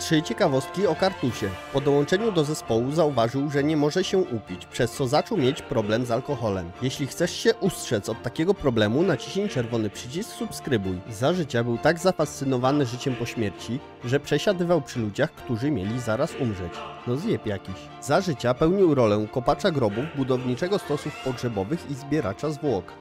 3 ciekawostki o Kartusie. Po dołączeniu do zespołu zauważył, że nie może się upić, przez co zaczął mieć problem z alkoholem. Jeśli chcesz się ustrzec od takiego problemu, naciśnij czerwony przycisk subskrybuj. Za życia był tak zafascynowany życiem po śmierci, że przesiadywał przy ludziach, którzy mieli zaraz umrzeć. No zjeb jakiś. Za życia pełnił rolę kopacza grobów, budowniczego stosów pogrzebowych i zbieracza zwłok.